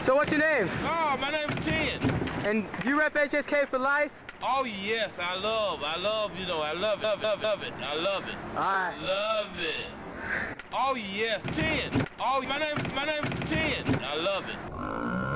So what's your name? Oh, my name's Ken. And you rep HSK for life? Oh yes, I love, you know, I love it. I love it. Alright. Love it. Oh yes, Ken. Oh, my name's Ken. I love it.